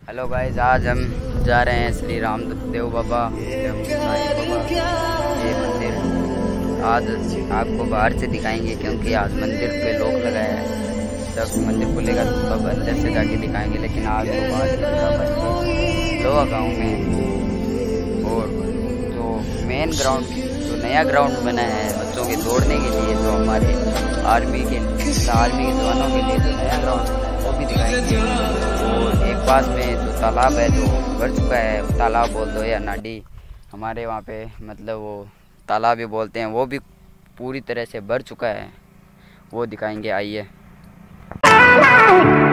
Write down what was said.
Hello guys, आज हम जा रहे हैं श्री रामदेव बाबा एवं साईं बाबा ये मंदिर। आज आपको बाहर से दिखाएंगे क्योंकि आज मंदिर पे लोग लगाए हैं। जब मंदिर खुलेगा तो तब अंदर से जाके दिखाएंगे, लेकिन आज तो बाहर से दिखा लोहा गाँव में। और जो मेन ग्राउंड, जो नया ग्राउंड बना है बच्चों के दौड़ने के लिए, जो हमारे आर्मी के जवानों के लिए जो नया ग्राउंड बना है वो भी दिखाएंगे। और एक पास में जो तालाब है जो भर चुका है, तालाब बोल दो या नाडी, हमारे वहाँ पे मतलब वो तालाब भी बोलते हैं, वो भी पूरी तरह से भर चुका है, वो दिखाएंगे। आइए।